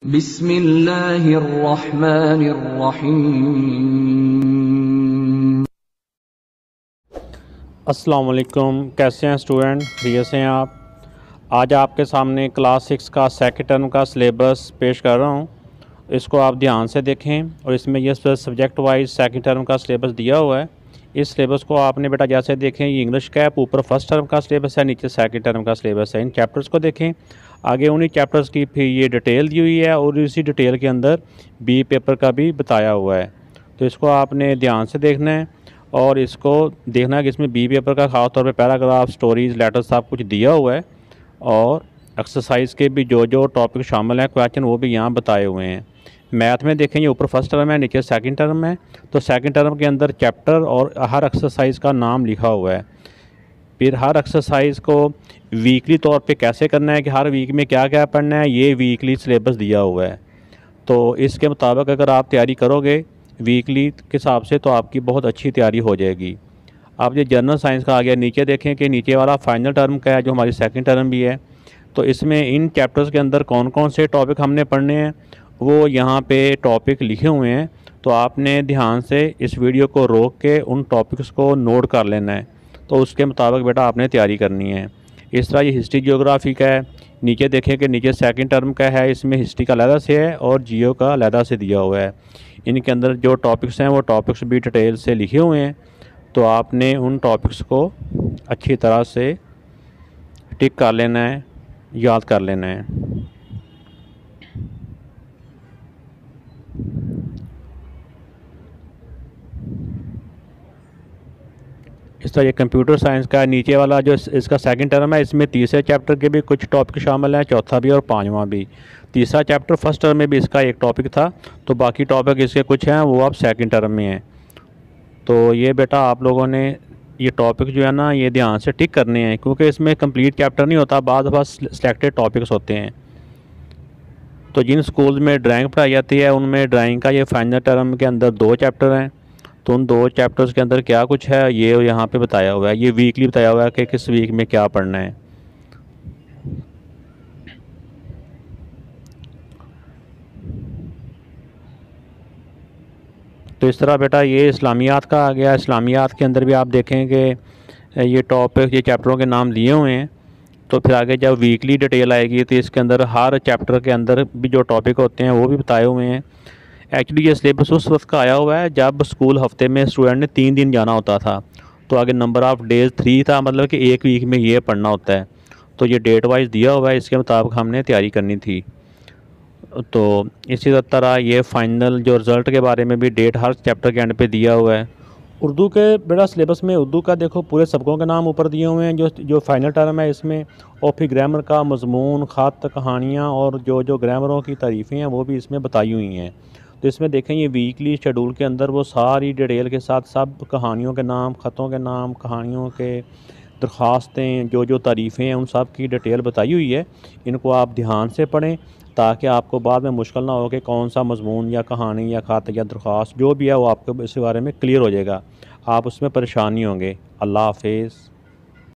बिस्मिल्लाहिर्रहमानिर्रहीम। अस्सलाम वालेकुम। कैसे हैं स्टूडेंट? खैरियत से हैं आप? आज आपके सामने क्लास 6 का सेकंड टर्म का सिलेबस पेश कर रहा हूं। इसको आप ध्यान से देखें और इसमें ये सब्जेक्ट वाइज सेकंड टर्म का सिलेबस दिया हुआ है। इस सिलेबस को आपने बेटा जैसे देखें, ये इंग्लिश का है, ऊपर फर्स्ट टर्म का सिलेबस है, नीचे सेकंड टर्म का सिलेबस है। इन चैप्टर्स को देखें, आगे उन्हीं चैप्टर्स की फिर ये डिटेल दी हुई है और इसी डिटेल के अंदर बी पेपर का भी बताया हुआ है। तो इसको आपने ध्यान से देखना है और इसको देखना है कि इसमें बी पेपर का खास तौर पे पैराग्राफ, स्टोरीज़, लेटर्स सब कुछ दिया हुआ है और एक्सरसाइज के भी जो जो टॉपिक शामिल हैं, क्वेश्चन, वो भी यहाँ बताए हुए हैं। मैथ में देखें, ये ऊपर फर्स्ट टर्म है, नीचे सेकंड टर्म है। तो सेकंड टर्म के अंदर चैप्टर और हर एक्सरसाइज का नाम लिखा हुआ है। फिर हर एक्सरसाइज को वीकली तौर पे कैसे करना है कि हर वीक में क्या क्या पढ़ना है, ये वीकली सिलेबस दिया हुआ है। तो इसके मुताबिक अगर आप तैयारी करोगे वीकली के हिसाब से तो आपकी बहुत अच्छी तैयारी हो जाएगी। आप ये जनरल साइंस का आ गया, नीचे देखें कि नीचे वाला फाइनल टर्म का है जो हमारी सेकंड टर्म भी है। तो इसमें इन चैप्टर्स के अंदर कौन कौन से टॉपिक हमने पढ़ने हैं वो यहाँ पे टॉपिक लिखे हुए हैं। तो आपने ध्यान से इस वीडियो को रोक के उन टॉपिक्स को नोट कर लेना है। तो उसके मुताबिक बेटा आपने तैयारी करनी है। इस तरह ये हिस्ट्री जियोग्राफी का है, नीचे देखें कि नीचे सेकंड टर्म का है, इसमें हिस्ट्री का अलहदा से है और जियो का अलहदा से दिया हुआ है। इनके अंदर जो टॉपिक्स हैं वो टॉपिक्स भी डिटेल से लिखे हुए हैं। तो आपने उन टॉपिक्स को अच्छी तरह से टिक कर लेना है, याद कर लेना है। इस तरह ये कंप्यूटर साइंस का नीचे वाला जो इसका सेकंड टर्म है, इसमें तीसरे चैप्टर के भी कुछ टॉपिक शामिल हैं, चौथा भी और पांचवा भी। तीसरा चैप्टर फर्स्ट टर्म में भी इसका एक टॉपिक था, तो बाकी टॉपिक इसके कुछ हैं वो अब सेकंड टर्म में हैं। तो ये बेटा आप लोगों ने ये टॉपिक जो है ना ये ध्यान से टिक करने हैं, क्योंकि इसमें कंप्लीट चैप्टर नहीं होता, बाद सिलेक्टेड टॉपिक्स होते हैं। तो जिन स्कूल में ड्राइंग पढ़ाई जाती है उनमें ड्राइंग का ये फाइनल टर्म के अंदर 2 चैप्टर हैं। तो उन 2 चैप्टर्स के अंदर क्या कुछ है ये यहाँ पे बताया हुआ है। ये वीकली बताया हुआ है कि किस वीक में क्या पढ़ना है। तो इस तरह बेटा ये इस्लामियात का आ गया। इस्लामियात के अंदर भी आप देखें कि ये टॉपिक, ये चैप्टरों के नाम लिए हुए हैं। तो फिर आगे जब वीकली डिटेल आएगी तो इसके अंदर हर चैप्टर के अंदर भी जो टॉपिक होते हैं वो भी बताए हुए हैं। एक्चुअली ये सिलेबस उस वक्त का आया हुआ है जब स्कूल हफ्ते में स्टूडेंट ने 3 दिन जाना होता था। तो आगे नंबर ऑफ़ डेज़ 3 था, मतलब कि एक वीक में ये पढ़ना होता है। तो ये डेट वाइज दिया हुआ है, इसके मुताबिक हमने तैयारी करनी थी। तो इसी तरह ये फाइनल जो रिज़ल्ट के बारे में भी डेट हर चैप्टर के एंड पे दिया हुआ है। उर्दू के बेटा सिलेबस में उर्दू का देखो पूरे सबकों के नाम ऊपर दिए हुए हैं जो फाइनल टर्म है इसमें। और फिर ग्रामर का मजमून, ख़त, कहानियाँ और जो जो ग्रामरों की तारीफ़ें हैं वो भी इसमें बताई हुई हैं। तो इसमें देखें ये वीकली शेड्यूल के अंदर वो सारी डिटेल के साथ सब कहानियों के नाम, ख़तों के नाम, कहानियों के दरख्वास्तें, जो जो तारीफ़ें हैं उन सब की डिटेल बताई हुई है। इनको आप ध्यान से पढ़ें ताकि आपको बाद में मुश्किल ना हो कि कौन सा मजमून या कहानी या ख़त या दरख्वास्त जो भी है वो आपको इस बारे में क्लियर हो जाएगा, आप उसमें परेशान नहीं होंगे। अल्लाह हाफिज़।